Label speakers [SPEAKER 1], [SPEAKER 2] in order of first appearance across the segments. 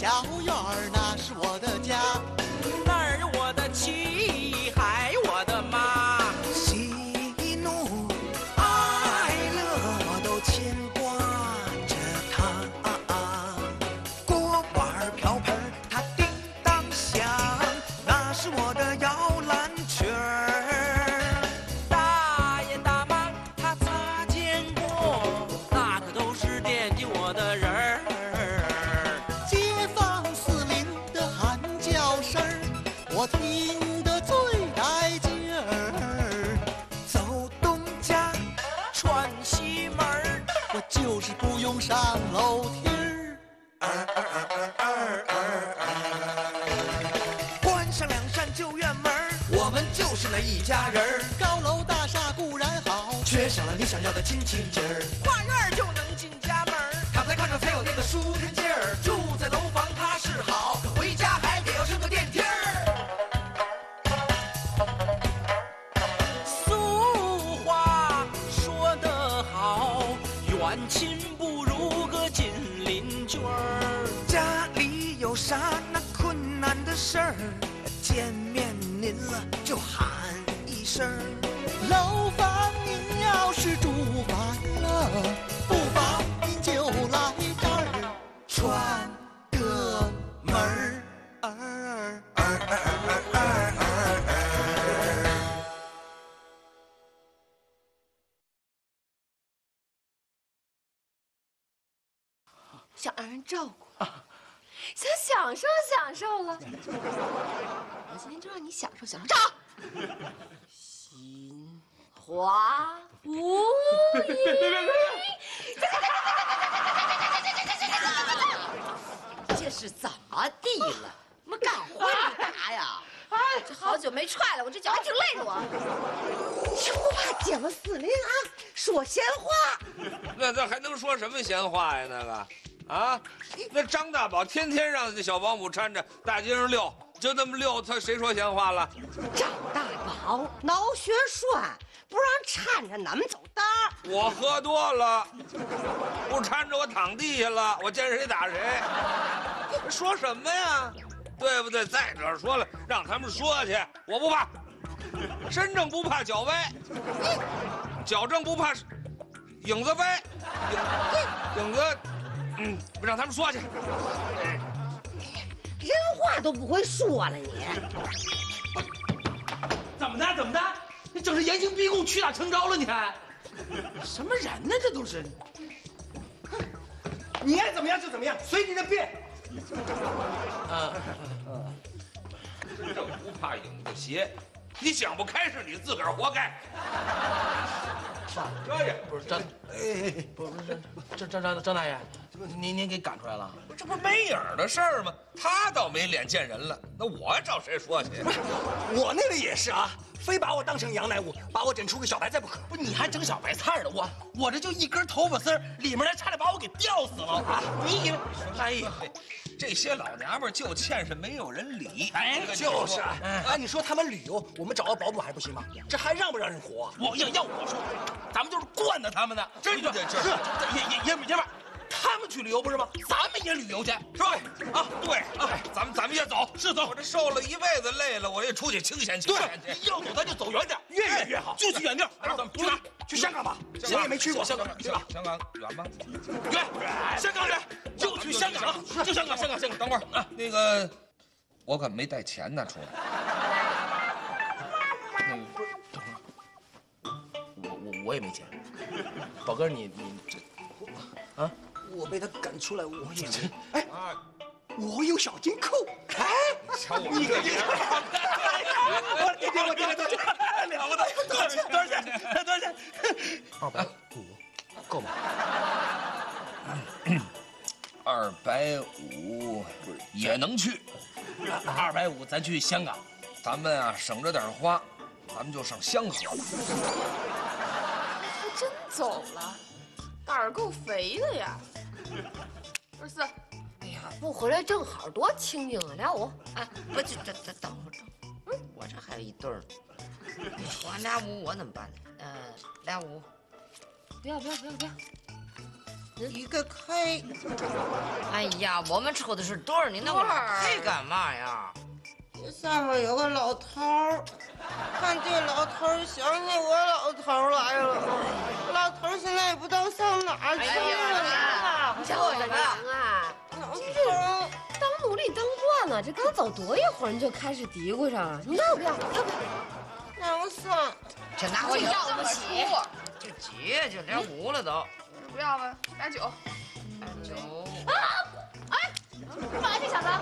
[SPEAKER 1] 小院儿，那是我的家。
[SPEAKER 2] 那儿有我的妻，还有我的妈。
[SPEAKER 1] 喜怒哀乐我都牵挂着她。锅碗瓢盆它叮当响，那是我的摇篮曲儿。
[SPEAKER 2] 大爷大妈他擦肩过，那可都是惦记我的人儿。
[SPEAKER 1] 街坊四邻的喊叫声儿，我听得最带劲儿。走东家，
[SPEAKER 2] 串西门儿，
[SPEAKER 1] 我就是不用上楼梯儿。关上两扇旧院门儿，我们就是那一家人儿。高楼大厦固然好，缺少了你想要的亲情劲儿。
[SPEAKER 2] 跨院儿就能进家门儿。
[SPEAKER 1] 躺在炕上才有那个舒坦劲儿。住在楼房踏实好，可回家还得要升个电梯儿。
[SPEAKER 2] 俗话说得好，远亲不如个近邻居儿。
[SPEAKER 1] 家里有啥那困难的事儿，见面您了就喊一声儿。楼房您要是住烦了，不妨您就来这儿串个门儿。
[SPEAKER 3] 想让人照顾，想享受享受了。我今天就让你享受享受。站！心花无语。这是怎么地了？怎么干活这么大呀？这好久没踹了，我这脚还挺累的我。就怕街坊四邻啊，说闲话。
[SPEAKER 4] 那还能说什么闲话呀？那个。啊，那张大宝天天让这小保姆搀着大街上溜，就那么溜，他谁说闲话了？
[SPEAKER 5] 张大宝脑血栓，不让搀着咱们走道。
[SPEAKER 4] 我喝多了，不搀着我躺地下了，我见谁打谁。说什么呀？对不对？再者说了，让他们说去，我不怕。身正不怕脚歪，脚正不怕影子歪，影子。让他们说去。
[SPEAKER 5] 人话都不会说了你。
[SPEAKER 6] 怎么的？怎么的？你整是严刑逼供，屈打成招了？你还什么人呢？这都是。你爱怎么样就怎么样，随你的便。
[SPEAKER 4] 身正不怕影子斜，你想不开是你自个儿活该。这也不是
[SPEAKER 6] 张，不是张大爷，您给赶出来了？
[SPEAKER 4] 这不是没影儿的事儿吗？他倒没脸见人了，那我找谁说去？
[SPEAKER 6] 我那个也是啊，非把我当成杨乃武，把我整出个小白菜不可。不，你还整小白菜呢？我这就一根头发丝儿，里面还差点把我给吊死了啊！你以为？哎呀，
[SPEAKER 4] 这些老娘们就欠是没有人理。
[SPEAKER 6] 哎，就是啊！哎，你说他们旅游，我们找个保姆还不行吗？这还让不让人活？要我说，咱们就是惯着他们的。
[SPEAKER 4] 真的是
[SPEAKER 6] 爷们儿，他们去旅游不是吗？咱们也旅游去，是吧？
[SPEAKER 4] 啊，对啊，咱们也走，
[SPEAKER 6] 是走。
[SPEAKER 4] 我这受了一辈子累了，我也出去清闲清闲去。
[SPEAKER 6] 要走咱就走远点，越远越好，就去远地儿。咱们去哪？去香港吧，我也没去过。香港去吧？
[SPEAKER 4] 香港远吗？
[SPEAKER 6] 远，香港远，就去香港，就香港。
[SPEAKER 4] 等会儿啊，那个，我可没带钱呢，出来。
[SPEAKER 6] 等会儿，我也没钱。宝哥，你这啊？
[SPEAKER 7] 我被他赶出来，我也没。哎，我有小金库。哎，
[SPEAKER 4] 你个
[SPEAKER 7] 我爹，了不得！
[SPEAKER 6] 多少钱？250，够吗
[SPEAKER 4] ？250也能去。
[SPEAKER 6] 250，咱去香港。
[SPEAKER 4] 咱们啊省着点花，咱们就上香港。
[SPEAKER 3] 还真走了，胆儿够肥的呀！24，哎呀，不回来正好，多清静啊！25，哎，不，这等会儿，我这还有一对儿，我25，我怎么办？25，不要，
[SPEAKER 5] 一个 K。
[SPEAKER 8] 哎呀，我们抽的是对儿，你那个 K 干嘛呀？
[SPEAKER 5] 这上面有个老头儿，看这老头儿想起我老头儿来了。老头儿现在也不知道上哪儿去了。
[SPEAKER 3] 叫什么啊？
[SPEAKER 5] 老头儿
[SPEAKER 3] 当奴隶当惯了，这刚走多一会儿你就开始嘀咕上了。你要不要？要不要？
[SPEAKER 5] 两算。
[SPEAKER 8] 这拿我要不起，就急，就2.5了都。
[SPEAKER 9] 不要吧，来9。
[SPEAKER 8] 9。
[SPEAKER 3] 哎，干嘛这小子？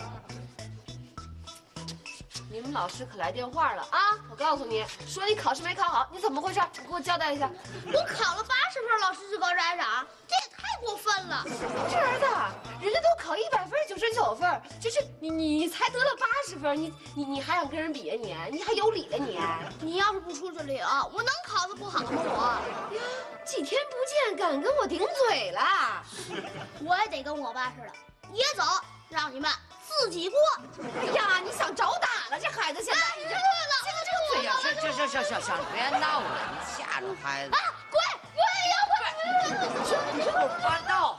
[SPEAKER 3] 你们老师可来电话了啊！我告诉你，说你考试没考好，你怎么回事？你给我交代一下。
[SPEAKER 10] 我考了80分，老师就搞家长，这也太过分了。
[SPEAKER 3] 这儿子，人家都考100分99分，就是你才得了80分，你还想跟人比呀？你还有理了你？
[SPEAKER 10] 你要是不出去领，我能考得不好吗？我
[SPEAKER 3] 呀，几天不见，敢跟我顶嘴了？
[SPEAKER 10] 我也得跟我爸似的，也走，让你们自己过。
[SPEAKER 3] 哎呀，你想找打了？这孩子现在你这
[SPEAKER 10] 了，
[SPEAKER 8] 哎呀，行，别闹了，你吓着孩子。
[SPEAKER 10] 啊，滚！我也要滚！
[SPEAKER 8] 你给我搬到。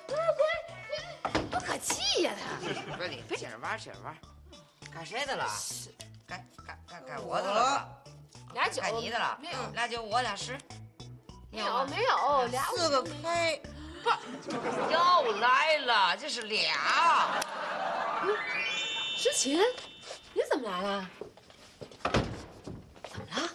[SPEAKER 3] 多可气呀他！
[SPEAKER 8] 不是你，接着玩。该谁的了？该我的了吧？
[SPEAKER 3] 俩9，
[SPEAKER 8] 该你的了。
[SPEAKER 3] 没有
[SPEAKER 8] 俩9，我俩10。
[SPEAKER 3] 没有俩
[SPEAKER 5] 4个 K。
[SPEAKER 8] 不，又来了，这是俩。
[SPEAKER 3] 诗琴，你怎么来了？怎么了？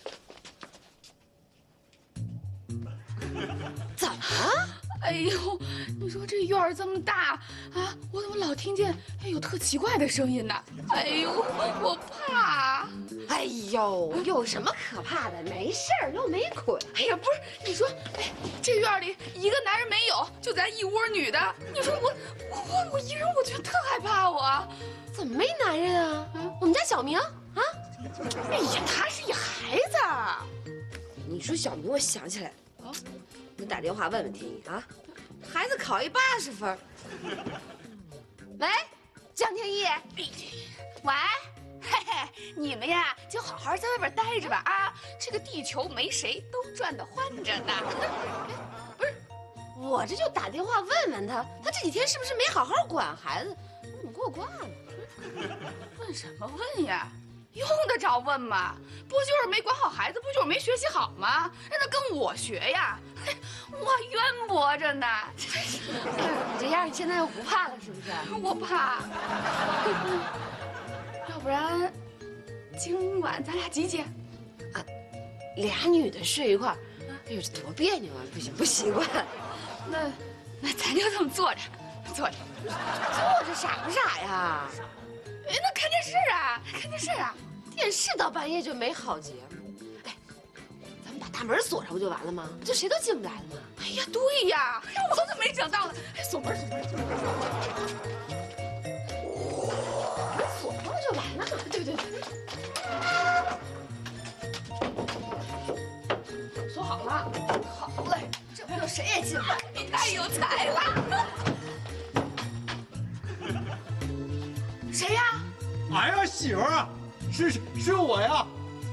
[SPEAKER 3] 怎么了？
[SPEAKER 9] 哎呦，你说这院儿这么大啊，我怎么老听见有特奇怪的声音呢？哎呦，我怕。
[SPEAKER 3] 哎呦，有什么可怕的？没事儿，又没鬼。
[SPEAKER 9] 哎呀，不是，你说，哎，这院里一个男人没有，就咱一窝女的。你说我一人，我觉得特害怕我。
[SPEAKER 3] 怎么没男人啊？我们家小明啊？
[SPEAKER 9] 哎呀，他是一孩子。
[SPEAKER 3] 你说小明，我想起来了，你打电话问问听啊，孩子考80分。喂，江天一，
[SPEAKER 9] 喂。嘿嘿，你们呀就好好在外边待着吧啊！这个地球没谁都转得欢着呢。
[SPEAKER 3] 不是，我这就打电话问问他，他这几天是不是没好好管孩子？你怎么给我挂了？
[SPEAKER 9] 问什么问呀？用得着问吗？不就是没管好孩子，不就是没学习好吗？让他跟我学呀！我渊博着呢。
[SPEAKER 3] 你这样，你现在又不怕了是不是？
[SPEAKER 9] 我怕。要不然，今晚咱俩几姐？
[SPEAKER 3] 啊，俩女的睡一块儿，哎呦，这多别扭啊！不习惯。
[SPEAKER 9] 那咱就这么坐着。
[SPEAKER 3] 坐着傻不傻呀？
[SPEAKER 9] 哎，那看电视啊，
[SPEAKER 3] 电视到半夜就没好节目。哎，咱们把大门锁上不就完了吗？就谁都进不来了吗？
[SPEAKER 9] 哎呀，对呀，我怎么没想到呢？哎，锁门。
[SPEAKER 3] 锁上不就完了吗？对。锁好了，好嘞，这不就谁也进不来？
[SPEAKER 9] 你太有才了。谁呀？
[SPEAKER 7] 哎呀，媳妇儿啊，是我呀。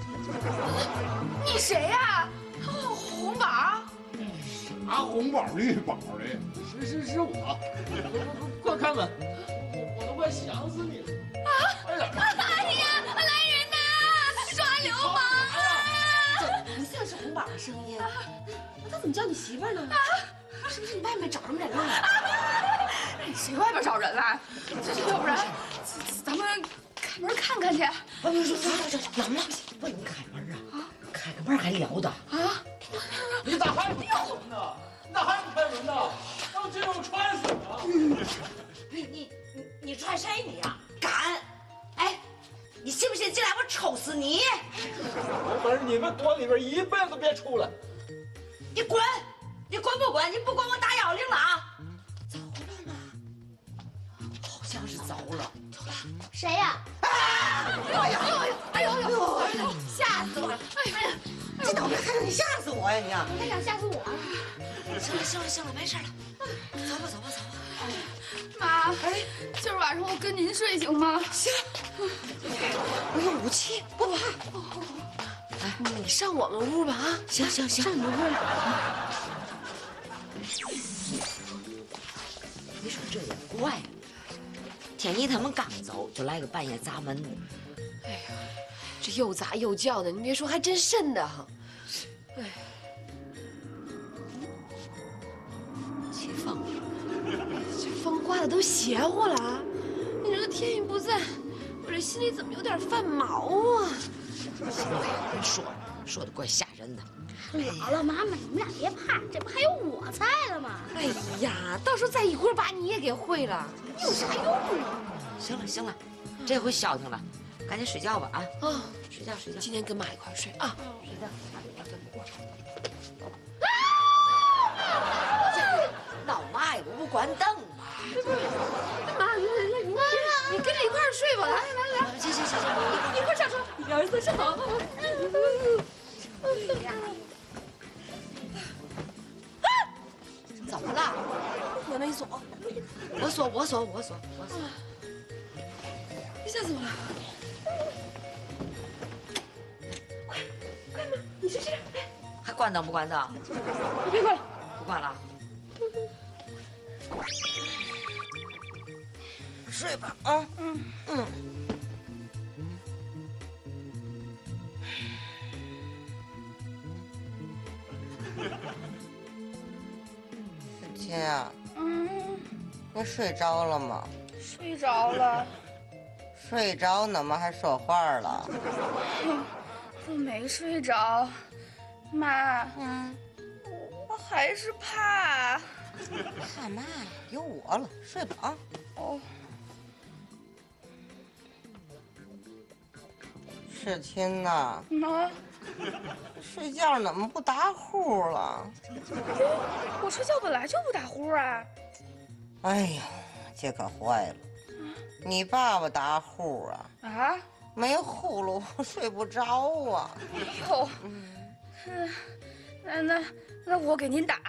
[SPEAKER 9] 你谁呀？红宝？
[SPEAKER 7] 啥红宝绿宝的？是我。快开门，我都快想死你了。
[SPEAKER 9] 哎呀，来人呐！抓流氓啊！
[SPEAKER 3] 不像是红宝的声音，那他怎么叫你媳妇儿呢？是不是你外面找什么人了？
[SPEAKER 9] 谁外边找人了？要不然，咱们开门看看去。
[SPEAKER 5] 行，能不能开门啊？开个门还了得啊？
[SPEAKER 7] 你咋还不开门呢？那还不开门呢？让这种穿死啊！
[SPEAKER 5] 你踹谁你呀？敢！哎，你信不信进来我抽死你！
[SPEAKER 7] 有本事你们躲里边一辈子别出来！
[SPEAKER 5] 你滚！你滚不滚？你不滚我打110了啊！走了吗？好像是走了。
[SPEAKER 10] 谁呀？
[SPEAKER 5] 哎呦！吓死我了！哎呀，这倒霉还让你吓死我呀你！
[SPEAKER 10] 还想吓死我？
[SPEAKER 5] 行了，没事了，走吧。
[SPEAKER 9] 妈，今儿晚上我跟您睡行吗？
[SPEAKER 5] 行，我有武器，不怕。
[SPEAKER 3] 你上我们屋吧啊！
[SPEAKER 5] 行，
[SPEAKER 3] 上你们屋。
[SPEAKER 8] 你说这也怪了，天一他们刚走，就来个半夜砸门。
[SPEAKER 3] 哎呀，这又砸又叫的，你别说，还真瘆得慌。哎，起风了，这风刮的都邪乎了啊！你这个天宇不在，我这心里怎么有点犯毛啊？
[SPEAKER 8] 行了，别说了，说的怪吓人的。
[SPEAKER 10] 姥姥妈妈，你们俩别怕，这不还有我在了吗？
[SPEAKER 3] 哎呀，到时候再一锅把你也给会了，
[SPEAKER 10] 有啥用啊？
[SPEAKER 8] 行了行了，这回消停了，赶紧睡觉吧啊！
[SPEAKER 3] 啊，
[SPEAKER 8] 睡觉睡觉。
[SPEAKER 3] 今天跟妈一块睡啊。
[SPEAKER 8] 睡觉。闹嘛呀？我不关灯吗？
[SPEAKER 3] 妈，你跟着一块儿睡吧，来来来，
[SPEAKER 8] 行，
[SPEAKER 3] 一块儿下床，1、2、3，上好。
[SPEAKER 8] 怎么了？
[SPEAKER 3] 门没锁，我锁。你吓死我了！快嘛，你试试。
[SPEAKER 8] 还关灯不关灯？
[SPEAKER 3] 你别关了，
[SPEAKER 8] 不关了。睡吧啊。
[SPEAKER 5] 小亲啊，你睡着了吗？
[SPEAKER 9] 睡着了。
[SPEAKER 5] 睡着怎么还说话了？
[SPEAKER 9] 我没睡着，妈。我还是怕。
[SPEAKER 5] 怕嘛？有我了，睡吧啊。
[SPEAKER 9] 哦。
[SPEAKER 5] 世亲呐，
[SPEAKER 9] 妈，
[SPEAKER 5] 睡觉怎么不打呼了？
[SPEAKER 9] 我睡觉本来就不打呼啊。
[SPEAKER 5] 哎呀，这可坏了！你爸爸打呼啊？
[SPEAKER 9] 啊？
[SPEAKER 5] 没呼噜，睡不着啊。
[SPEAKER 9] 哎呦，那我给您打。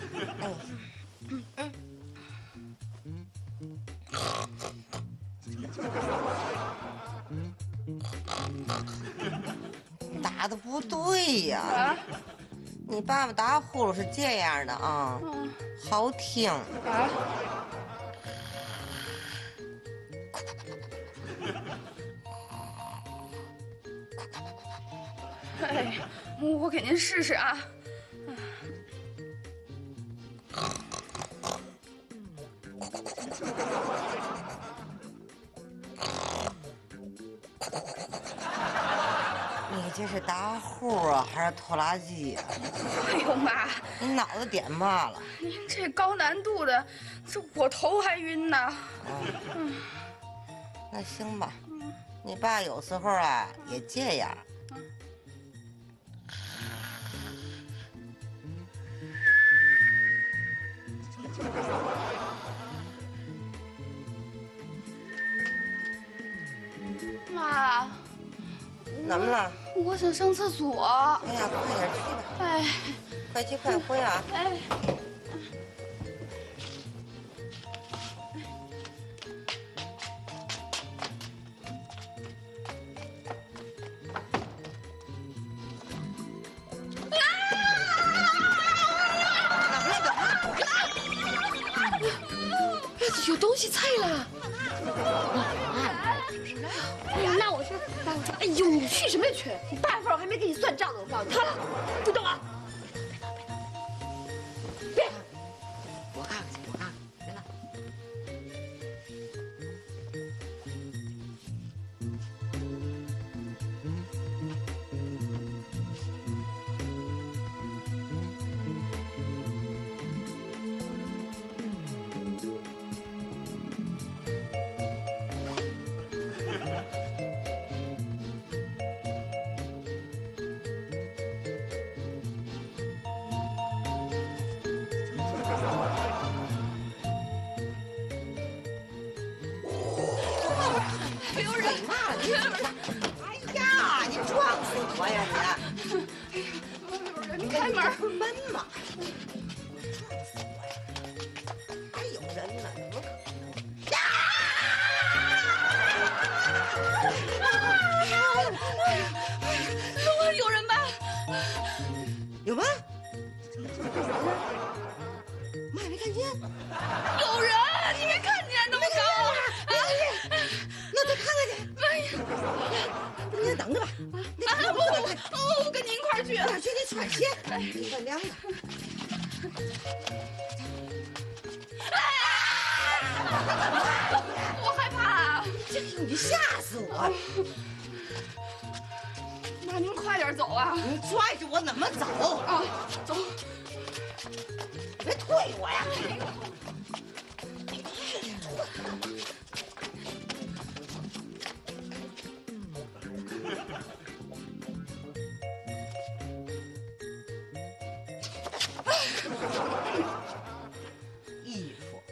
[SPEAKER 9] 打的不对呀！ 啊？
[SPEAKER 5] 你爸爸打呼噜是这样的啊，好听
[SPEAKER 9] 啊。哎，我给您试试啊。
[SPEAKER 5] 你这是打呼啊，还是拖拉机呀？
[SPEAKER 9] 哎呦妈！
[SPEAKER 5] 你脑子点嘛了？
[SPEAKER 9] 您这高难度的，这我头还晕呢。
[SPEAKER 5] 那行吧，你爸有时候啊也这样。
[SPEAKER 9] 妈，
[SPEAKER 5] 怎么了？
[SPEAKER 9] 我想上厕所。
[SPEAKER 5] 哎呀，快点去吧！
[SPEAKER 9] 哎，
[SPEAKER 5] 快去快回啊！
[SPEAKER 9] 哎。
[SPEAKER 3] 有东西踩了！
[SPEAKER 10] 那我去。
[SPEAKER 3] 哎呦，你去什么去？你爸一会儿还没给你算账呢，我告诉你。好了，不动啊！别！
[SPEAKER 8] 我看看去，我看看，别闹。
[SPEAKER 5] 我呀
[SPEAKER 9] 你开门！
[SPEAKER 5] 门嘛，还有人呢，怎么可能？
[SPEAKER 9] 有人吧？
[SPEAKER 5] 有吗？妈也没看见。
[SPEAKER 9] 有人！ 去。
[SPEAKER 5] 快去，你穿鞋，你快凉了。
[SPEAKER 9] 我害怕，
[SPEAKER 5] 你吓死我！
[SPEAKER 9] 妈，您快点走啊！
[SPEAKER 5] 你拽着我怎么走？
[SPEAKER 9] 啊，走！
[SPEAKER 5] 别推我呀！衣服，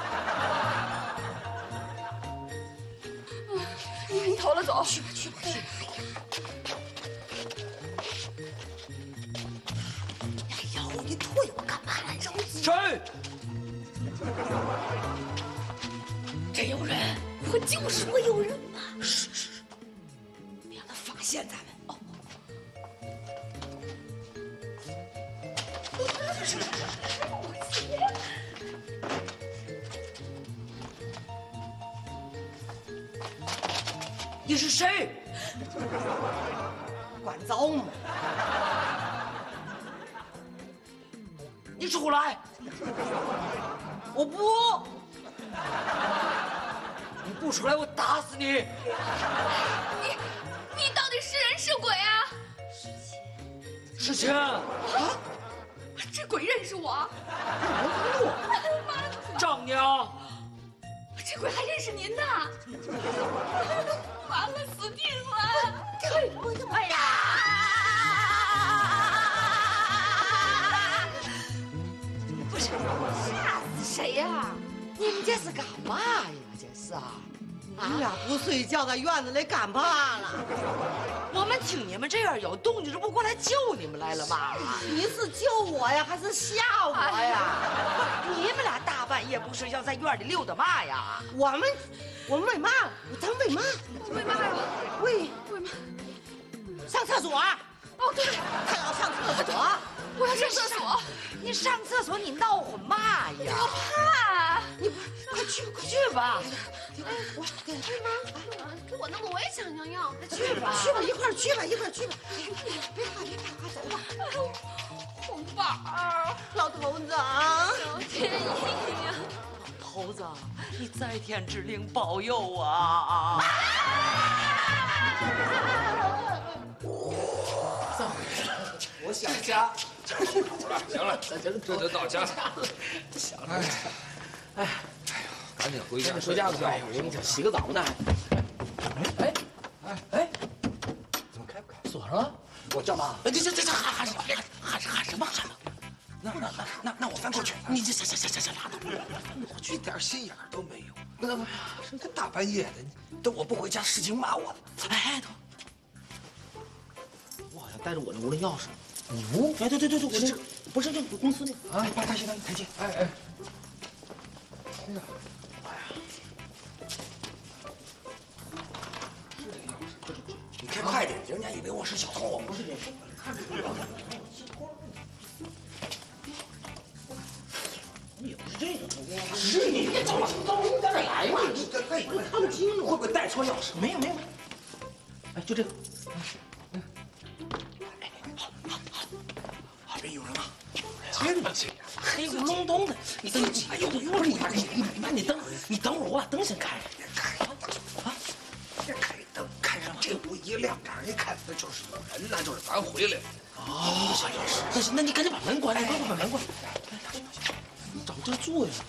[SPEAKER 9] 你偷了走。
[SPEAKER 5] 去吧去吧去吧！哎呦，你推我干嘛来着？
[SPEAKER 6] 谁？
[SPEAKER 5] 这有人，我就说有人嘛！是，别让他发现咱们。哦。你是谁？管着吗？你出来！我不。你不出来，我打死你！
[SPEAKER 9] 你到底是人是鬼啊？
[SPEAKER 6] 是钱啊！
[SPEAKER 9] 这鬼认识我？
[SPEAKER 6] 丈娘，
[SPEAKER 9] 这鬼还认识您呢？完了，死定了！
[SPEAKER 5] 我的妈呀！不是，吓死谁呀？你们这是干嘛呀？这是啊！你俩不睡觉，在院子里干嘛了？我们听你们这样有动静，这不过来救你们来了吗？你是救我呀，还是吓我呀？你们俩大半夜不睡觉，在院里溜达嘛呀？我们为嘛？咱为嘛？
[SPEAKER 9] 为嘛呀？
[SPEAKER 5] 为
[SPEAKER 9] 嘛？
[SPEAKER 5] 上厕所。哦，对，他要上厕所。
[SPEAKER 9] 我要上厕所。
[SPEAKER 5] 你上厕所，你闹混嘛呀？
[SPEAKER 9] 我怕。
[SPEAKER 5] 你快去吧。
[SPEAKER 3] 我为嘛？给我弄得我也想尿尿。
[SPEAKER 5] 去吧，一块儿去吧。别怕，走吧。
[SPEAKER 9] 红宝儿，
[SPEAKER 5] 老头子，
[SPEAKER 3] 小天意呀！
[SPEAKER 5] 老头子，你在天之灵保佑我啊！
[SPEAKER 6] 我想家。
[SPEAKER 4] 行了，这就到家。哎呦，赶紧回家，
[SPEAKER 6] 回家吧。哎呦，我洗个澡呢。哎，怎么开不开？锁上了。我叫妈。这喊什么喊呢？那我翻过去。你这拉倒！
[SPEAKER 4] 我一点心眼都没有。这大半夜的，
[SPEAKER 6] 等我不回家，事情骂我。哎，我好像带着我的屋的钥匙。你屋？哎，对，我这不是就公司那啊，台阶。哎，你开快点，人家以为我是小偷，我不是这。看着你也不是这个，是你别走了，你在这来嘛？这看不清楚，会不会带错钥匙？没有。哎，就这个。好，这有人吗？黑咕隆咚的，你等，哎呦，不是你等，你等会儿，我把灯先开了。别开啊！
[SPEAKER 4] 别开灯，开上这屋一亮点，一看那就是有人，那就是咱回来了。
[SPEAKER 6] 哦，那你赶紧把门关，把门关。你找这坐呀？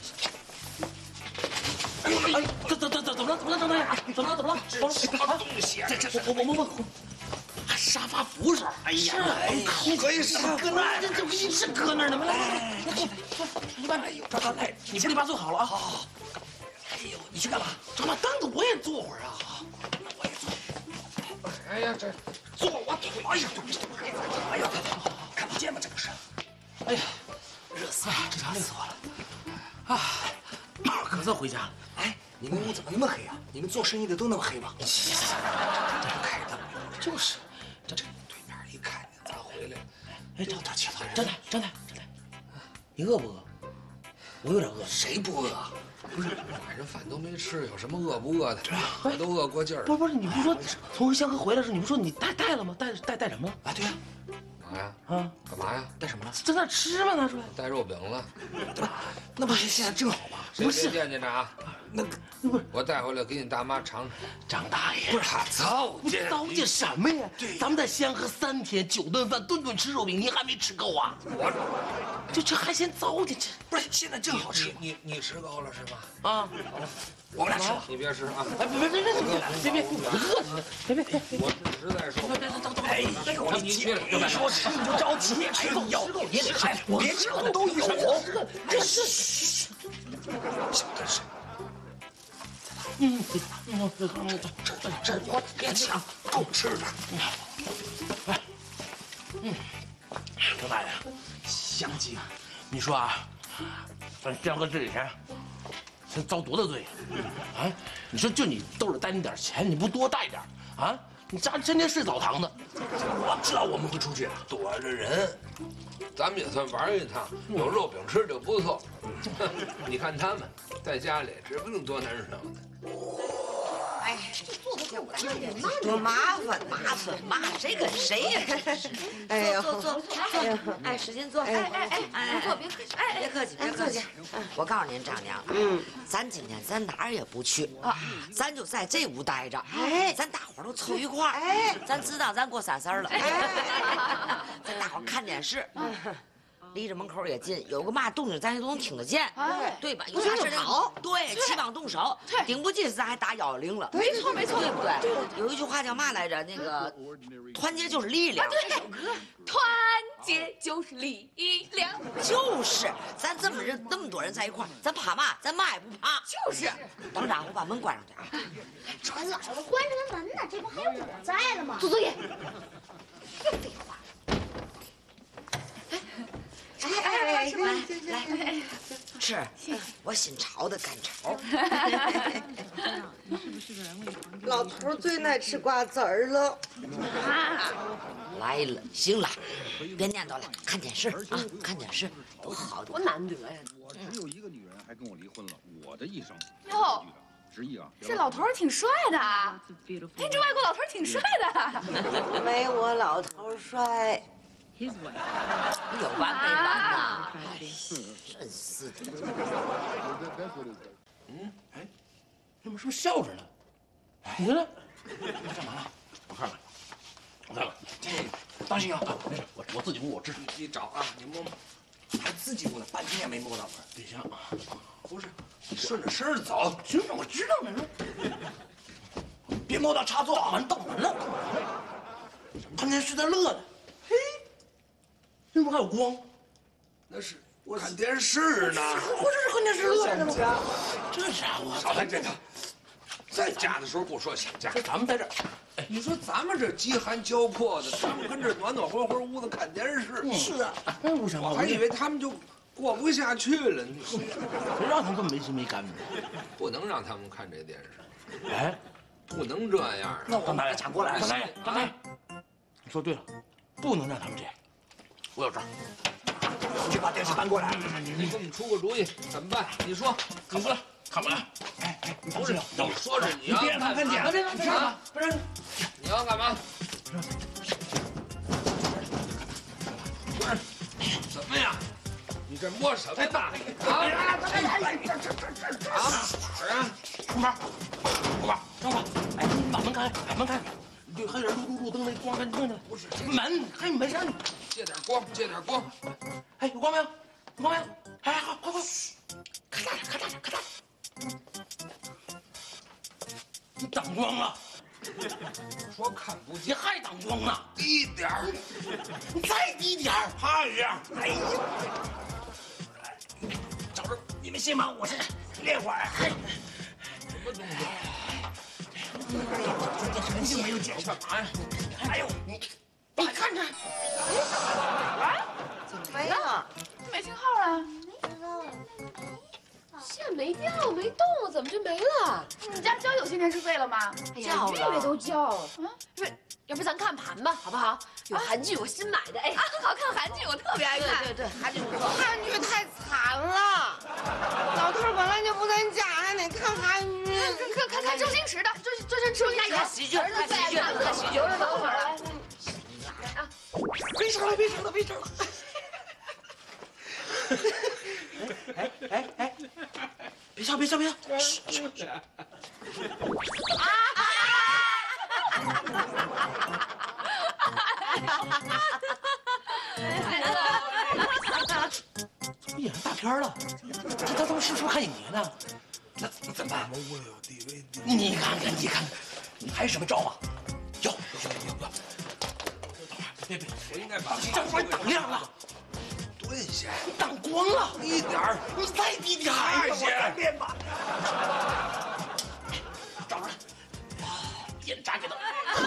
[SPEAKER 6] 哎，怎么了？
[SPEAKER 4] 东西啊！
[SPEAKER 6] 我沙发扶手，哎呀，
[SPEAKER 4] 可以上
[SPEAKER 6] 搁那儿，这是搁那儿呢吗？来，你把，你不里把坐好了啊。好。哎呦，你去干嘛？找把凳子，我也坐会儿啊。那我也坐。
[SPEAKER 4] 哎呀，这坐我腿！哎呀，看不见吗？这不是？
[SPEAKER 6] 哎呀，热死了，这场累死我了。啊，可算回家了。
[SPEAKER 4] 哎，你们屋怎么那么黑啊？你们做生意的都那么黑吗？行，这不开灯，
[SPEAKER 6] 就是。
[SPEAKER 4] 这对面一看咱回来了，
[SPEAKER 6] 哎，张太，你饿不饿？我有点饿。
[SPEAKER 4] 谁不饿？不是，晚上饭都没吃，有什么饿不饿的？我都饿过劲儿。
[SPEAKER 6] 不是，你不说从香河回来时，你不说你带了吗？带什么了？
[SPEAKER 4] 啊，对呀，啊， 啥呀？
[SPEAKER 6] 啊，
[SPEAKER 4] 干嘛呀？
[SPEAKER 6] 带什么了？在那吃吗？拿出来。
[SPEAKER 4] 带肉饼了。
[SPEAKER 6] 那不是现在正好吗？
[SPEAKER 4] 谁别惦记着啊！
[SPEAKER 6] 那不是
[SPEAKER 4] 我带回来给你大妈尝尝。
[SPEAKER 6] 张大爷，
[SPEAKER 4] 不是糟践，
[SPEAKER 6] 糟践什么呀？咱们在西安喝3天9顿饭，顿顿吃肉饼，你还没吃够啊？这还嫌糟践？这
[SPEAKER 4] 不是现在正好吃。你吃够了是吧？
[SPEAKER 6] 啊，
[SPEAKER 4] 我们俩吃，你别吃啊！
[SPEAKER 6] 哎，别，我饿死了！别，
[SPEAKER 4] 我是实在受不了。
[SPEAKER 6] 哎呦，你说吃你就着急，哎呦，别吃了都有。这是，
[SPEAKER 4] 小点声。这我别抢，够吃的。
[SPEAKER 6] 张大爷，香鸡，你说啊，咱江哥这几天，咱遭多大罪啊？你说就你兜里带那点钱，你不多带点啊？你家天天睡澡堂子，我知道我们会出去
[SPEAKER 4] 躲着人，咱们也算玩一趟，有肉饼吃就不错。你看他们在家里，指不定多难受呢。
[SPEAKER 8] 哎，多麻烦，谁跟谁呀？
[SPEAKER 5] 哎呦，
[SPEAKER 8] 坐，哎，使劲坐，别客气，别客气。我告诉您，丈娘，咱今天咱哪儿也不去啊，咱就在这屋待着，咱大伙儿都凑一块儿，咱知道咱过30了，咱大伙儿看电视。离着门口也近，有个嘛动静咱也都能听得见，对吧？有啥事好，对，齐帮动手，顶不济咱还打110了，
[SPEAKER 9] 没错，
[SPEAKER 8] 对不对？有一句话叫嘛来着？那个团结就是力量，
[SPEAKER 9] 对，团结就是力量，
[SPEAKER 8] 就是，咱这么多人在一块儿，咱怕嘛？咱嘛也不怕，
[SPEAKER 9] 就是。
[SPEAKER 8] 等着，我把门关上去啊！
[SPEAKER 10] 陈老子关什么门呢？这不还有我在呢吗？
[SPEAKER 3] 做作业。
[SPEAKER 8] 废话。
[SPEAKER 5] 来，
[SPEAKER 8] 吃，我新炒的干炒。
[SPEAKER 5] 老头最爱吃瓜子儿了。
[SPEAKER 8] 来了，行了，别念叨了，看电视啊，看电视多好，
[SPEAKER 3] 多难得呀！
[SPEAKER 7] 我只有一个女人，还跟我离婚了，我的一生。
[SPEAKER 9] 哟，
[SPEAKER 7] 执意啊！
[SPEAKER 9] 这老头挺帅的啊！哎，这外国老头挺帅的。
[SPEAKER 5] 没我老头帅。
[SPEAKER 8] 有完没完呐？真是的。
[SPEAKER 6] 哎，你们是不是笑着呢？你看，你干嘛呢？我看看，当心啊！没事，我自己摸，我知道。
[SPEAKER 4] 你找啊，你摸摸，
[SPEAKER 6] 还自己摸的，半天也没摸到。对象，
[SPEAKER 4] 不是，你顺着身走。
[SPEAKER 6] 行，我知道呢。别摸到插座，完倒门了。看电视在乐呢。嘿。那不还有光？
[SPEAKER 4] 那是我看电视呢。
[SPEAKER 6] 我这是看电视乐呢吗？这家伙
[SPEAKER 4] 少来这套。在家的时候不说想家，
[SPEAKER 6] 咱们在这儿。
[SPEAKER 4] 你说咱们这饥寒交迫的，他们跟这暖暖和和屋子看电视。
[SPEAKER 6] 是啊，那不行。
[SPEAKER 4] 我还以为他们就过不下去了。
[SPEAKER 6] 谁让他们这么没心没肝的？
[SPEAKER 4] 不能让他们看这电视。
[SPEAKER 6] 哎，
[SPEAKER 4] 不能这样。
[SPEAKER 6] 那我拿抢过来。张大爷，你说对了，不能让他们这样。我有招，
[SPEAKER 7] 你去把电视搬过来。
[SPEAKER 4] 你给我们出个主意，怎么办？你说，
[SPEAKER 6] 干嘛？
[SPEAKER 7] 哎，
[SPEAKER 4] 不是，你说是你要
[SPEAKER 7] 别让他看见，
[SPEAKER 4] 啊！不是，你要干嘛？不是，怎么样？你这摸什么呢？啊！
[SPEAKER 6] 出门，张爸，哎，你把门开，对，还有点路灯那光，看看。不是门，还有门上。
[SPEAKER 4] 借点光。
[SPEAKER 6] 哎，有光没有？哎，好，快！咔嚓！你挡光了。
[SPEAKER 4] 说看不见，
[SPEAKER 6] 你还挡光呢？
[SPEAKER 4] 低点儿，
[SPEAKER 6] 你再低点儿，
[SPEAKER 4] 趴一样。
[SPEAKER 6] 哎呦，找着你们先忙，我先练会儿。
[SPEAKER 4] 什么东西？
[SPEAKER 6] 这电视根本没有剪干嘛呀？哎呦，你看着，
[SPEAKER 3] 怎么没了？
[SPEAKER 9] 没信号了。
[SPEAKER 3] 线没掉没动，怎么就没了？
[SPEAKER 9] 你家交有线电视费了吗？
[SPEAKER 3] 哎呀，月月都交。不是，要不咱看盘吧，好不好？有韩剧我新买的，哎，
[SPEAKER 9] 好看韩剧，我特别爱看。
[SPEAKER 8] 对，韩剧不错。
[SPEAKER 5] 韩剧太惨了，老头本来就不在家，还得看韩剧。
[SPEAKER 9] 看周星驰的，周星驰那个
[SPEAKER 8] 喜剧，
[SPEAKER 3] 儿子最爱看的喜剧。等会儿来，
[SPEAKER 6] 没声了，没声了，没声了。哎，别笑，别笑，别笑！嘘。怎么演上大片了？他们是不是看影节呢？那怎么办？你看看，你还有什么招吗？有。别，
[SPEAKER 4] 我应该把
[SPEAKER 6] 这光挡亮了。
[SPEAKER 4] 蹲下，
[SPEAKER 6] 你挡光了，
[SPEAKER 4] 低点儿，
[SPEAKER 6] 你再低点儿，
[SPEAKER 4] 快些
[SPEAKER 6] 练吧。找着了，电闸给他。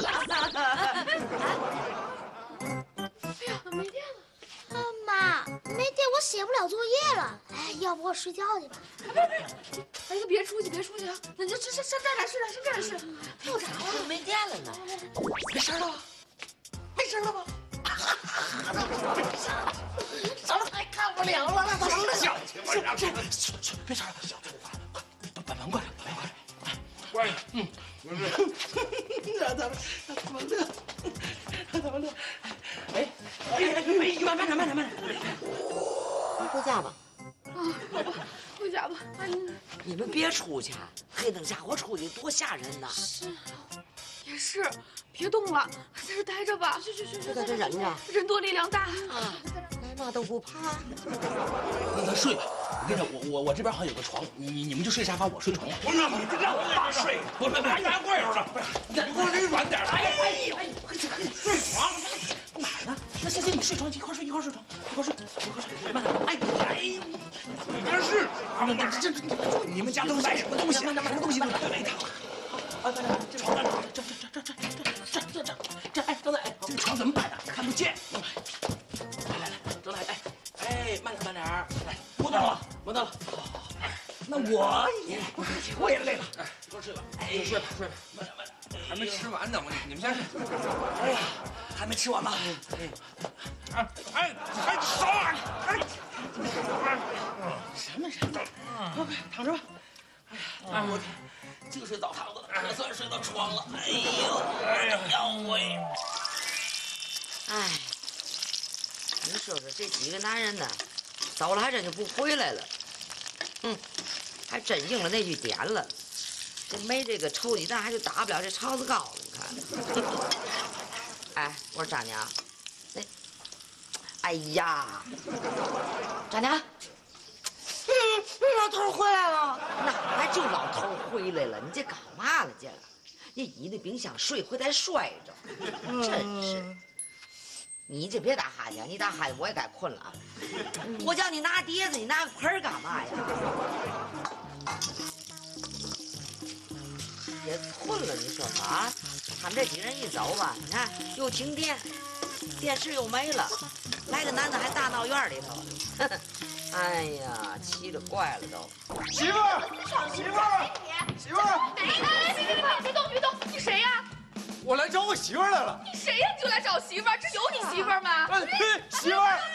[SPEAKER 10] 哎呀，没电了。妈，没电我写不了作业了。哎，要不我睡觉去吧？
[SPEAKER 9] 哎呀，别出去啊！那就上这儿来睡，上这儿来睡。又咋了？
[SPEAKER 8] 没电了呢？
[SPEAKER 6] 没声了吧？没声了吧？嗓子太看不了了，让他声小去吧，别声了，快把门关上，
[SPEAKER 4] 关上。
[SPEAKER 6] 让他们乐。哎，慢点。
[SPEAKER 8] 回家吧。
[SPEAKER 9] 啊，好吧，回家吧。
[SPEAKER 8] 你们别出去，黑灯瞎火出去多吓人呐！
[SPEAKER 9] 是，也是，别动了，在这待着吧。去，
[SPEAKER 8] 就在这忍着，
[SPEAKER 9] 人多力量大
[SPEAKER 8] 啊，来嘛都不怕。
[SPEAKER 6] 让他睡吧。我跟你说，我这边好像有个床，你们就睡沙发，我睡床。
[SPEAKER 4] 不是，你这让我爸睡，我还拿柜上了。你给我离远点。
[SPEAKER 6] 哎，睡床哪儿呢？那行，你睡床，一块睡床，慢点。哎，
[SPEAKER 4] 这是
[SPEAKER 6] 你们家都买什么东西？慢点，东西都来一趟。啊，这床在哪？这，哎，张仔，这个床怎么摆的？看不见。来，张仔，哎，慢点，来，摸到了。好，那我也累了，多睡吧。哎，睡吧，慢点。
[SPEAKER 4] 还没吃完呢，你们先睡。
[SPEAKER 6] 哎呀，还没吃完吗？
[SPEAKER 4] 哎，少啊！
[SPEAKER 6] 什么？快躺着吧。哎呀，我天，净睡澡堂子了，可算睡到床了。哎呀，腰围。
[SPEAKER 8] 哎，你说这几个男人呢，走了还真就不回来了。还真应了那句点了。这没这个臭鸡蛋，还就打不了这碴子糕了。你看，哎，我说丈娘，哎呀，丈娘，老头回来了，哪还就老头回来了？你这干嘛了这？你倚那冰箱睡会再摔着，真是。你这别打哈欠，你打哈欠我也该困了。我叫你拿碟子，你拿个盆干嘛呀？也困了，你说啊？他们这几人一走吧，你看又停电，电视又没了，来个男的还大闹院里头，哎呀，奇了怪了都。
[SPEAKER 7] 媳妇儿，
[SPEAKER 9] 别动，你谁呀？
[SPEAKER 7] 我来找我媳妇儿来了。
[SPEAKER 9] 你谁呀？你就来找媳妇儿？这有你媳妇儿吗？
[SPEAKER 7] 媳妇儿，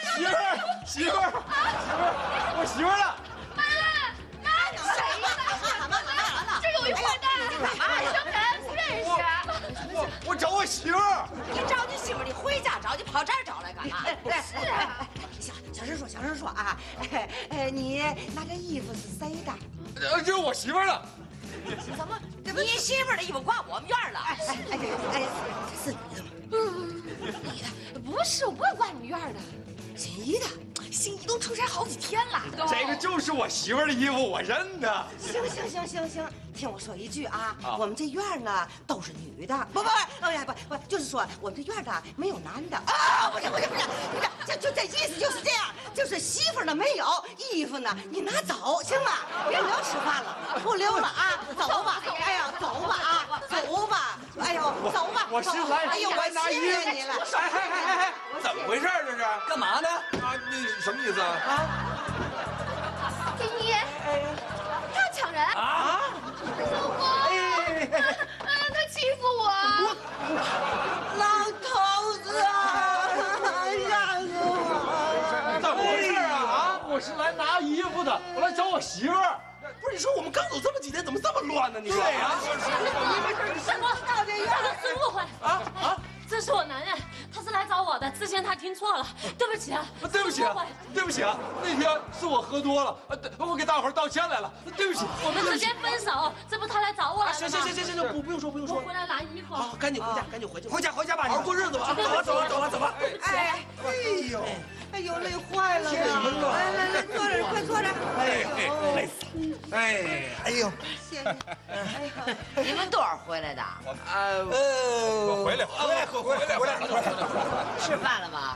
[SPEAKER 7] 我媳妇儿了。
[SPEAKER 9] 妈，你谁呀？这有一坏蛋！你干嘛呀？生人不认识。
[SPEAKER 7] 我找我媳妇儿。
[SPEAKER 8] 你找你媳妇儿，你回家找，你跑这儿找来干嘛？
[SPEAKER 9] 是啊。
[SPEAKER 5] 小声说啊，你那个衣服是谁的？
[SPEAKER 7] 这是我媳妇儿的。
[SPEAKER 8] 怎么？你媳妇儿的衣服挂我们院了？
[SPEAKER 5] 是
[SPEAKER 9] 你的不是，我不会挂你们院的。
[SPEAKER 5] 心仪的。
[SPEAKER 9] 心仪都出差好几天了。
[SPEAKER 7] 这个就是我媳妇儿的衣服，我认的。
[SPEAKER 5] 行，听我说一句啊，我们这院呢都是女的，不，就是说我们这院呢没有男的啊，不是，就这意思就是这样，就是媳妇呢没有，衣服呢你拿走，行吗？别留吃饭了，不留了啊，走吧，哎呀，走吧啊，走吧，哎呦，走吧，
[SPEAKER 7] 我是来，
[SPEAKER 5] 哎呦，我谢谢你了，
[SPEAKER 4] 哎，怎么回事这是？
[SPEAKER 7] 干嘛呢？
[SPEAKER 4] 啊，你什么意思啊？
[SPEAKER 9] 给你，他要抢人
[SPEAKER 7] 啊！
[SPEAKER 9] 老公，他欺负我，
[SPEAKER 5] 老头子啊，吓死我了！
[SPEAKER 7] 怎么回事啊？我是来拿衣服的，我来找我媳妇儿。
[SPEAKER 6] 不是你说我们刚走这么几天，怎么这么乱呢？你说
[SPEAKER 7] 对呀，
[SPEAKER 10] 什么？到这院了是误会啊！这是我男人，他是来找
[SPEAKER 11] 我的，之前他听错了，对不起啊，
[SPEAKER 6] 对不起啊，对不起啊，那天是我喝多了，我给大伙儿道歉来了，对不起。
[SPEAKER 11] 我们之间分手，这不他来找我了吗？
[SPEAKER 6] 行，不用说，不用说。
[SPEAKER 11] 我回来拿衣服。
[SPEAKER 6] 好，赶紧回家，赶紧回去。
[SPEAKER 1] 回家吧，
[SPEAKER 6] 好好过日子吧。走吧。
[SPEAKER 5] 哎呦，累坏了呢！来，坐着，快坐着。
[SPEAKER 1] 累死了！哎呦，
[SPEAKER 5] 谢谢。
[SPEAKER 8] 你们多少回来的？
[SPEAKER 4] 我回来，
[SPEAKER 8] 吃饭了吗？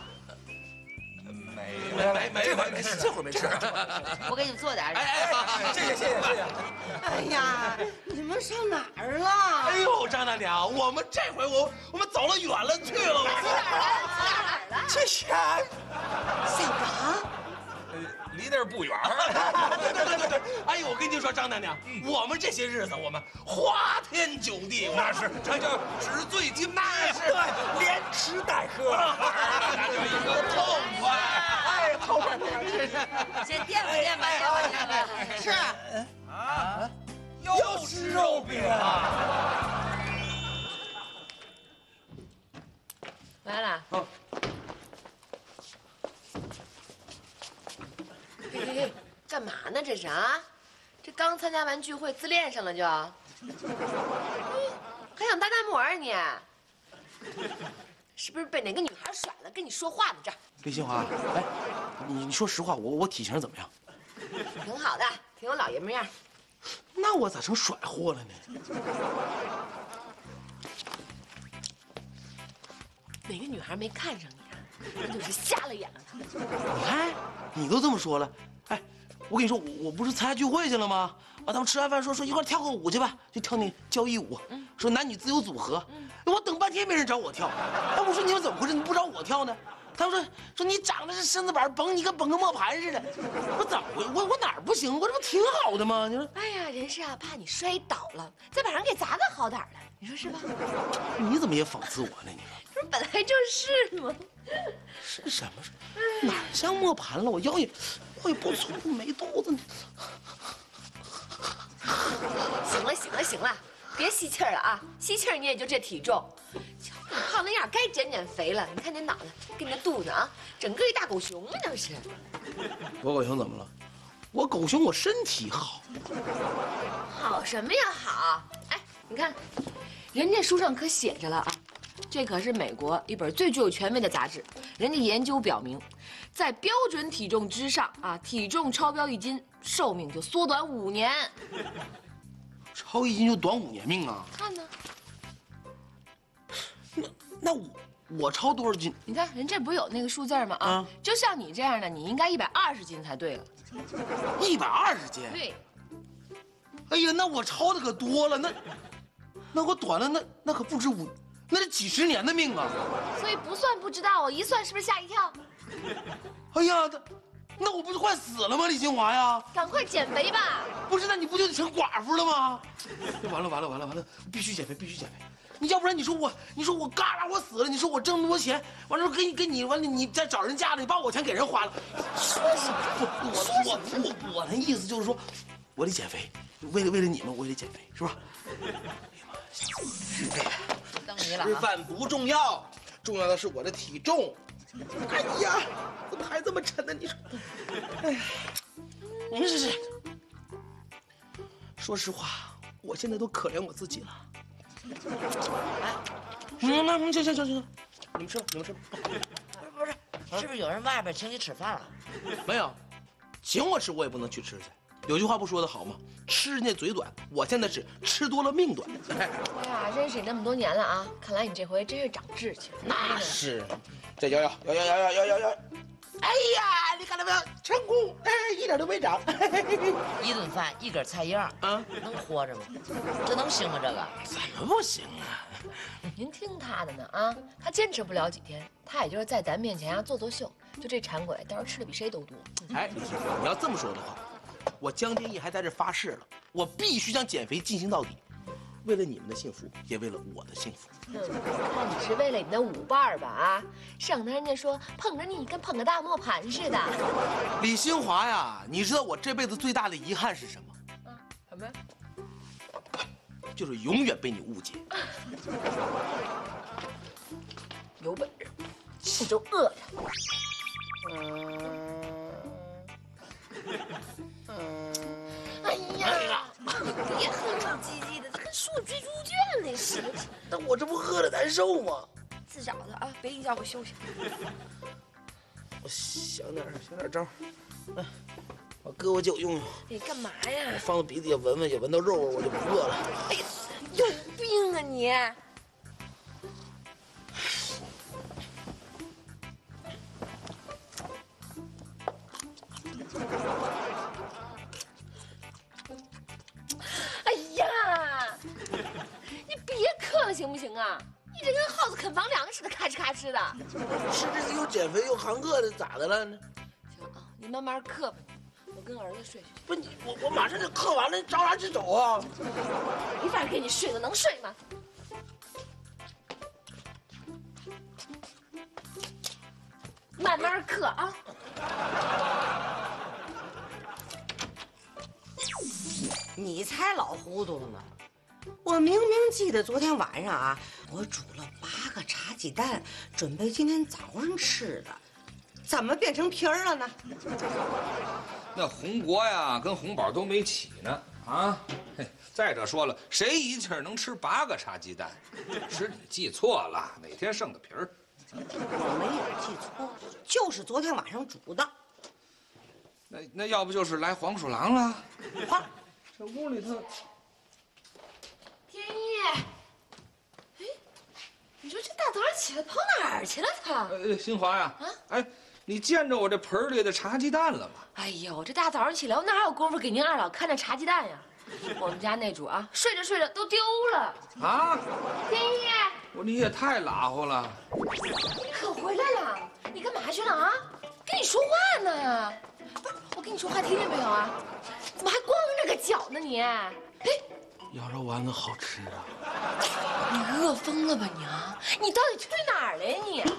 [SPEAKER 6] 没，这会儿没吃。
[SPEAKER 8] 我给你们做点。
[SPEAKER 6] 谢谢。
[SPEAKER 5] 哎呀，你们上哪儿了？
[SPEAKER 6] 哎呦，张大娘，我们这回我们走了远了去了。
[SPEAKER 8] 去哪儿了？
[SPEAKER 6] 去县。
[SPEAKER 5] 县长。
[SPEAKER 4] 离那儿不远。
[SPEAKER 6] 对。哎呦，我跟您说，张大娘，我们这些日子我们花天酒地，
[SPEAKER 4] 那是这叫纸醉金迷，
[SPEAKER 1] 那是连吃带喝，
[SPEAKER 4] 那叫一个痛快。
[SPEAKER 1] 哎，痛快！
[SPEAKER 8] 先垫吧。
[SPEAKER 5] 是
[SPEAKER 1] 啊，又是肉饼啊！
[SPEAKER 3] 来了。嘿，干嘛呢？这是啊？这刚参加完聚会，自恋上了就？还想搭模啊你？是不是被哪个女孩甩了？跟你说话呢这？
[SPEAKER 6] 李新华，哎，你说实话，我体型怎么样？
[SPEAKER 3] 挺好的，挺有老爷们样。
[SPEAKER 6] 那我咋成甩货了呢？
[SPEAKER 3] 哪个女孩没看上你啊？那就是瞎了眼了。
[SPEAKER 6] 你看，你都这么说了，哎，我跟你说，我不是参加聚会去了吗？他们吃完饭说一块跳个舞去吧，就跳那交谊舞，说男女自由组合。我等半天没人找我跳，哎，我说你们怎么回事？你不找我跳呢？他们说你长得是身子板，你跟崩个磨盘似的。我怎么我哪儿不行？我这不挺好的吗？你说，
[SPEAKER 3] 哎呀，人是怕你摔倒了，再把人给砸个好歹的，你说是吧？
[SPEAKER 6] 你怎么也讽刺我呢？你
[SPEAKER 3] 不是本来就是吗？
[SPEAKER 6] 是什么？哪儿像磨盘了？我腰也不粗，没肚子。
[SPEAKER 3] 行了，别吸气儿了啊！吸气儿你也就这体重，瞧你胖那样，该减肥了。你看你脑袋跟你那肚子啊，整个一大狗熊啊，那是。
[SPEAKER 6] 我狗熊怎么了？我狗熊我身体好。
[SPEAKER 3] 好什么呀好？哎，你看，人家书上可写着了啊，这可是美国一本最具有权威的杂志，人家研究表明，在标准体重之上啊，体重超标1斤，寿命就缩短5年。
[SPEAKER 6] 超1斤就短5年命啊！
[SPEAKER 3] 看呢？
[SPEAKER 6] 那我超多少斤？
[SPEAKER 3] 你看人这不是有那个数字吗？啊，就像你这样的，你应该120斤才对了。
[SPEAKER 6] 120斤？
[SPEAKER 3] 对。
[SPEAKER 6] 哎呀，那我超的可多了，那我短了那可不止那是几十年的命啊！
[SPEAKER 3] 所以不算不知道，我一算是不是吓一跳？
[SPEAKER 6] 哎呀，那我不是快死了吗？李新华呀，
[SPEAKER 3] 赶快减肥吧！
[SPEAKER 6] 不是，那你不就得成寡妇了吗？完了，必须减肥！你要不然你说我嘎啦我死了，你说我挣那么多钱，完了给你完了你再找人嫁了，你把我钱给人花了。说什么？我那意思就是说，我得减肥，为了你们我也得减肥，是吧？吃饭不重要，重要的是我的体重。哎呀，怎么还这么沉呢？你说，哎呀，是。说实话，我现在都可怜我自己了。哎，行，你们吃吧。
[SPEAKER 8] 不是，是不是有人外边请你吃饭了？
[SPEAKER 6] 没有，请我吃我也不能去吃去。有句话不说的好吗？吃人家嘴短，我现在是吃多了命短。
[SPEAKER 3] 哎呀，认识你那么多年了啊，看来你这回真是长志气了。
[SPEAKER 6] 那是，这摇。哎呀，你看到没有？成功！哎，一点都没长。
[SPEAKER 8] 一顿饭1根菜叶啊，能活着吗？这能行吗？这个
[SPEAKER 6] 怎么不行啊？
[SPEAKER 3] 您听他的呢啊，他坚持不了几天，他也就是在咱面前啊做秀，就这馋鬼，到时候吃的比谁都多。
[SPEAKER 6] 哎，你要这么说的话，我江天翼还在这发誓了，我必须将减肥进行到底，为了你们的幸福，也为了我的幸福。
[SPEAKER 3] 我看你是为了你的舞伴吧啊！省得人家说捧着你跟捧个大磨盘似的。
[SPEAKER 6] 李新华呀，你知道我这辈子最大的遗憾是什么？
[SPEAKER 3] 什么？
[SPEAKER 6] 就是永远被你误解。
[SPEAKER 3] 有本事， 我就饿着。哎呀，你别哼哼唧唧的，这跟说追猪圈里似的。
[SPEAKER 6] 那我这不饿的难受吗？
[SPEAKER 3] 自找的啊，别影响我休息。
[SPEAKER 6] 我想点招。来，我哥我酒用用。
[SPEAKER 3] 你干嘛呀？
[SPEAKER 6] 放到鼻子也闻闻，也闻到肉味，我就不饿了。
[SPEAKER 3] 哎呀，有病啊你！哎呀，你别渴了行不行啊？你这跟耗子啃房梁似的，咔哧咔哧的。
[SPEAKER 6] 吃这个又减肥又扛饿的，咋的了呢？
[SPEAKER 3] 行啊，你慢慢嗑吧，我跟儿子睡去。
[SPEAKER 6] 不是你，我马上就嗑完了，你着啥急走啊？
[SPEAKER 3] 没法给你睡了，能睡吗？慢慢嗑啊。
[SPEAKER 8] 你才老糊涂了呢！我明明记得昨天晚上啊，我煮了8个茶鸡蛋，准备今天早上吃的，怎么变成皮儿了呢？
[SPEAKER 4] 那红国呀，跟红宝都没起呢啊！嘿，再者说了，谁一气儿能吃8个茶鸡蛋？是你记错了，哪天剩的皮儿？
[SPEAKER 8] 我没有记错，就是昨天晚上煮的。
[SPEAKER 4] 那要不就是来黄鼠狼了？
[SPEAKER 8] 黄，
[SPEAKER 4] 这屋里头，
[SPEAKER 3] 天意，哎，你说这大早上起来跑哪儿去了他？
[SPEAKER 4] 新华呀，哎，你见着我这盆里的茶鸡蛋了吗？
[SPEAKER 3] 哎呦，这大早上起来，我哪有功夫给您二老看那茶鸡蛋呀？我们家那主啊，睡着睡着都丢了。
[SPEAKER 4] 啊，
[SPEAKER 3] 天意，
[SPEAKER 4] 我说你也太拉乎了。
[SPEAKER 3] 你可回来了，你干嘛去了啊？跟你说话呢。不是，我跟你说话听见没有啊？怎么还光着个脚呢你？哎，
[SPEAKER 6] 羊肉丸子好吃啊！
[SPEAKER 3] 你饿疯了吧你啊？你到底去哪儿了呀你？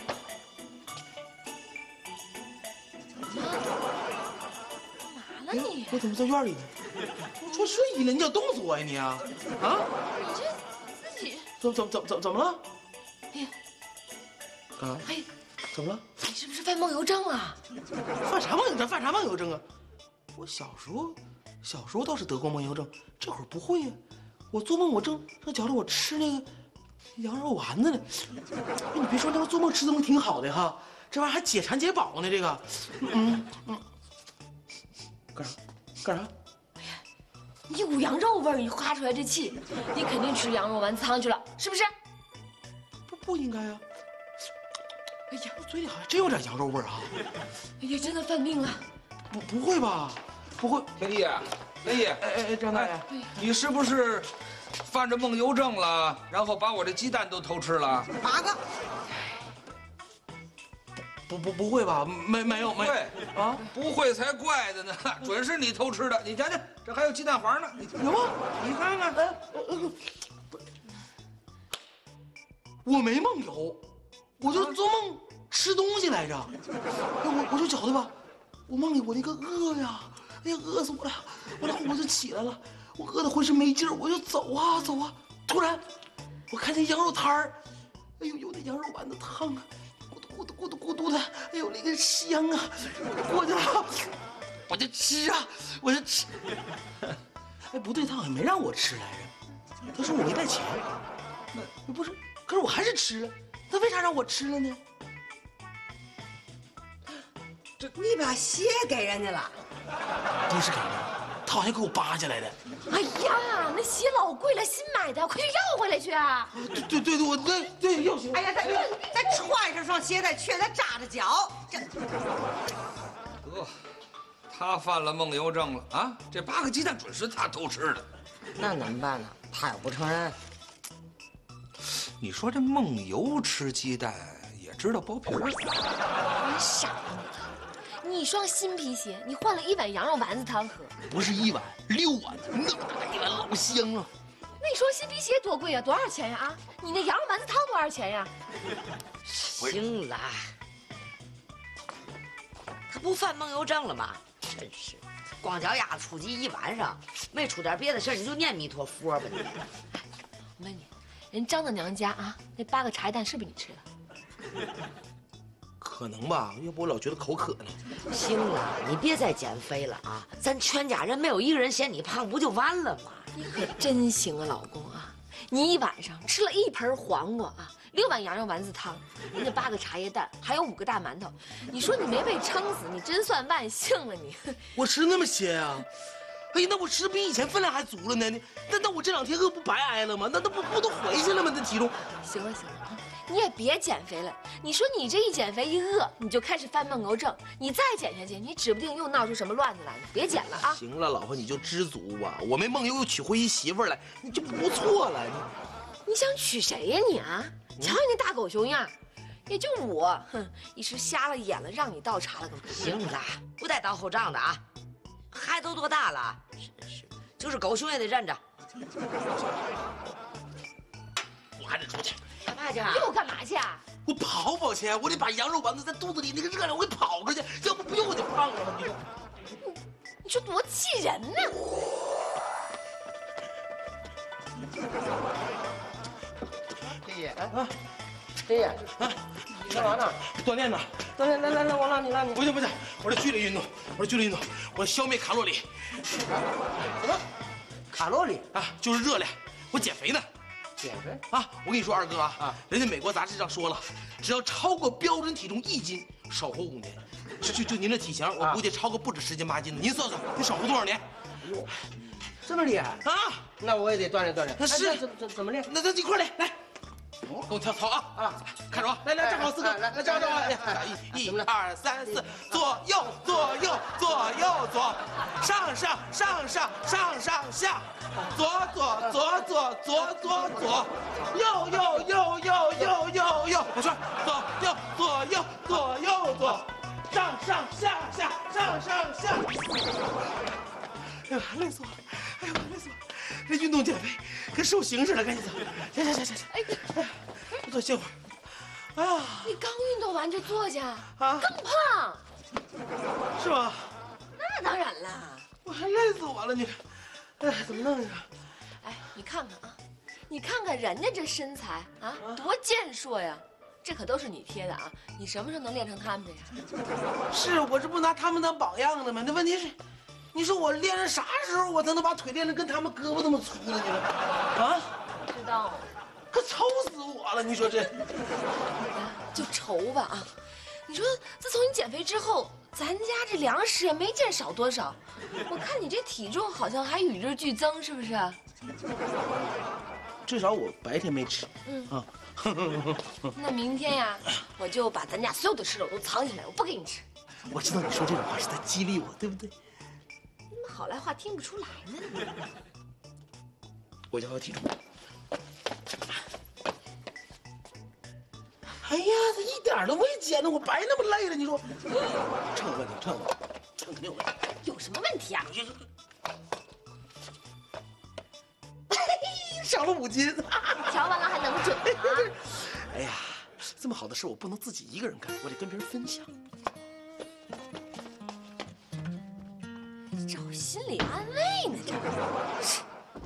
[SPEAKER 3] 干嘛了你？
[SPEAKER 6] 我怎么在院里呢？我穿睡衣了，你想冻死我呀你啊？啊？
[SPEAKER 3] 你这自己
[SPEAKER 6] 怎么了？
[SPEAKER 3] 哎呀，
[SPEAKER 6] 啊？
[SPEAKER 3] 哎，
[SPEAKER 6] 怎么了？
[SPEAKER 3] 你是不是犯梦游症了？
[SPEAKER 6] 犯啥梦游症？犯啥梦游症啊？我小时候倒是得过梦游症，这会儿不会呀。我做梦我正觉得我吃那个羊肉丸子呢。哎，你别说，那个做梦吃东西挺好的哈，这玩意儿还解馋解饱呢。这个，干啥？
[SPEAKER 3] 哎呀，你一股羊肉味儿，你哈出来这气，你肯定吃羊肉丸子汤去了，是不是？
[SPEAKER 6] 不应该呀。
[SPEAKER 3] 哎呀，
[SPEAKER 6] 我嘴里好像真有点羊肉味儿啊！
[SPEAKER 3] 哎呀，真的犯病了！
[SPEAKER 6] 不会吧？不会，
[SPEAKER 4] 天意，天意，
[SPEAKER 6] 哎，张大爷，
[SPEAKER 4] 你是不是犯着梦游症了？然后把我这鸡蛋都偷吃了
[SPEAKER 8] 8个。
[SPEAKER 6] 不会吧？没有
[SPEAKER 4] 对啊，不会才怪的呢，准是你偷吃的。你瞧瞧，这还有鸡蛋黄呢，
[SPEAKER 6] 有吗？
[SPEAKER 4] 你看看，
[SPEAKER 6] 我没梦游，我就做梦吃东西来着。我就觉得吧，我梦里我那个饿呀，哎呀饿死我了，完了我就起来了，我饿得浑身没劲儿，我就走啊，突然我看见羊肉摊儿，哎呦有那羊肉丸子汤啊，咕嘟的，哎呦那个香啊，过去了，我就吃啊，哎不对，他好像没让我吃来着，他说我没带钱，那不是，可是我还是吃了，他为啥让我吃了呢？
[SPEAKER 8] 你把鞋给人家了？
[SPEAKER 6] 不是给人，他好像给我扒下来的。
[SPEAKER 3] 哎呀，那鞋老贵了，新买的，快去要回来去啊！
[SPEAKER 6] 对，我对要鞋。
[SPEAKER 8] 哎呀，再穿上双鞋，再扎着脚。
[SPEAKER 4] 得，他犯了梦游症了啊！这8个鸡蛋准是他偷吃的。
[SPEAKER 8] 那怎么办呢？他要不承认，
[SPEAKER 4] 你说这梦游吃鸡蛋也知道剥皮儿？
[SPEAKER 3] 你傻吗你双新皮鞋，你换了1碗羊肉丸子汤喝，
[SPEAKER 6] 不是1碗，6碗，那么大一碗老香了。
[SPEAKER 3] 那双新皮鞋多贵呀？多少钱呀？啊，你那羊肉丸子汤多少钱呀？
[SPEAKER 8] 行了，他不犯梦游症了吗？真是，光脚丫出去一晚上，没出点别的事儿，你就念弥陀佛吧你。
[SPEAKER 3] 我问你，人张大娘家啊，那8个茶叶蛋是不是你吃的？
[SPEAKER 6] 可能吧，要不我老觉得口渴呢。
[SPEAKER 8] 行了，你别再减肥了啊！咱全家人没有一个人嫌你胖，不就完了吗？
[SPEAKER 3] 你可真行啊，老公啊！你一晚上吃了1盆黄瓜啊，6碗羊肉丸子汤，人家8个茶叶蛋，还有5个大馒头。你说你没被撑死，你真算万幸了你。
[SPEAKER 6] 我吃那么些啊？哎呀，那我吃比以前分量还足了呢。那我这2天饿不白挨了吗？那不都回去了吗？那体重。
[SPEAKER 3] 行了，你也别减肥了。你说你这一减肥一饿，你就开始犯梦游症。你再减下去，你指不定又闹出什么乱子来。你别减了啊！
[SPEAKER 6] 行了，老婆你就知足吧。我没梦游又娶回一媳妇来，你就不错了。
[SPEAKER 3] 你想娶谁呀你啊？瞧你那大狗熊样，也就我，一时瞎了眼了，让你倒茶了个。
[SPEAKER 8] 行了，不带倒后账的啊。孩子都多大了？是，就是狗熊也得认着。
[SPEAKER 6] 我还得出去。
[SPEAKER 8] 干嘛去？
[SPEAKER 3] 又干嘛去啊？
[SPEAKER 6] 我跑去，我得把羊肉丸子在肚子里那个热量我给跑出去，要不用我就胖了吗？
[SPEAKER 3] 你说多气人呢！
[SPEAKER 12] 爷爷啊，爷爷啊，你干嘛呢？
[SPEAKER 6] 锻炼呢。
[SPEAKER 12] 锻炼，来，我拉你。
[SPEAKER 6] 不行，我这剧烈运动，我消灭卡路里。
[SPEAKER 12] 什么？卡路里
[SPEAKER 6] 啊，就是热量，我减肥呢。
[SPEAKER 12] 减肥
[SPEAKER 6] 啊！我跟你说，二哥啊，人家美国杂志上说了，只要超过标准体重1斤，少活5年。就您这体型，我估计超过不止10斤8斤的。您算算，你少活多少年？
[SPEAKER 12] 哟，这么厉害啊！那我也得锻炼。
[SPEAKER 6] 那是
[SPEAKER 12] 怎么练？
[SPEAKER 6] 那一块练来。跟我跳操啊！看着我，来，站好4个，来，站好，1、2、3、4，左右，上下，左，右，我说左右，上下。哎呀，累死我了！这运动减肥跟受刑似的，赶紧走！行！哎，我坐歇会儿。哎呀，
[SPEAKER 3] 你刚运动完就坐下啊？更胖，
[SPEAKER 6] 是吧？
[SPEAKER 3] 那当然了，
[SPEAKER 6] 我还累死我了！你，哎，怎么弄呀？
[SPEAKER 3] 哎，你看看啊，你看看人家这身材啊，多健硕呀！这可都是你贴的啊！你什么时候能练成他们这样？
[SPEAKER 6] 是我这不拿他们当榜样的吗？那问题是。你说我练到啥时候我才能把腿练得跟他们胳膊那么粗呢？你说，啊？
[SPEAKER 3] 不知道，
[SPEAKER 6] 可愁死我了！你说这，
[SPEAKER 3] 就愁吧啊！你说自从你减肥之后，咱家这粮食也没见少多少，我看你这体重好像还与日俱增，是不是？
[SPEAKER 6] 至少我白天没吃。啊。
[SPEAKER 3] 那明天呀，我就把咱家所有的吃的我都藏起来，我不给你吃。
[SPEAKER 6] 我知道你说这种话是在激励我，对不对？
[SPEAKER 3] 好赖话听不出来呢。
[SPEAKER 6] 我要体重。哎呀，这一点都没减呢，我白那么累了。你说，秤有问题，秤肯定有问题。
[SPEAKER 3] 有什么问题啊？
[SPEAKER 6] 少了5斤。
[SPEAKER 3] 调完了还能准吗？
[SPEAKER 6] 哎呀，这么好的事我不能自己一个人干，我得跟别人分享。
[SPEAKER 3] 找心理安慰呢，这是。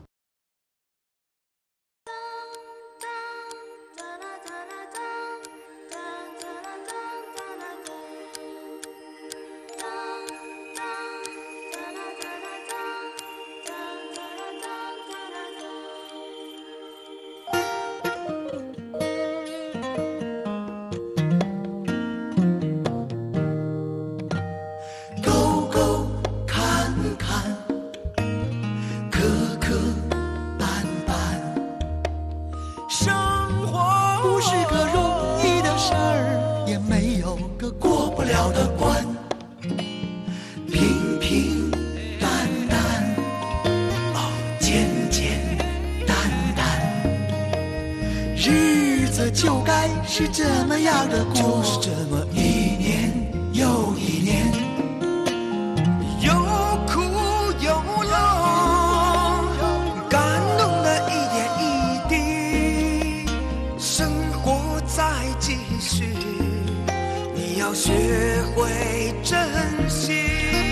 [SPEAKER 1] 就该是这么样的过，就是这么一年又一年，有苦有乐，感动的一点一滴，生活在继续，你要学会珍惜。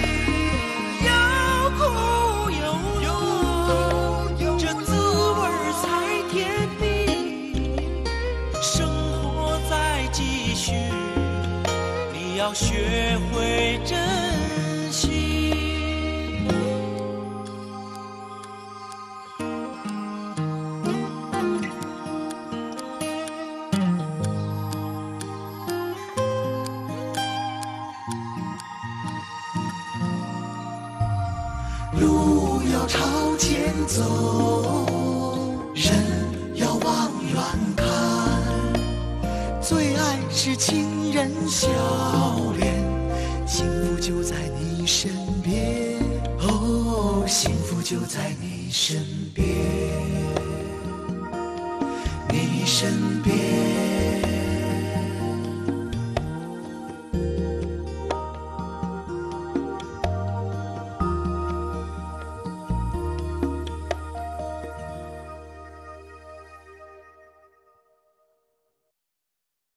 [SPEAKER 1] 有苦有乐，这滋味才甜蜜。生活在继续， 要学会珍惜。路要朝前走，人要往远看，最爱是亲人笑脸，幸福就在你身边，哦，幸福就在你身边，你身边。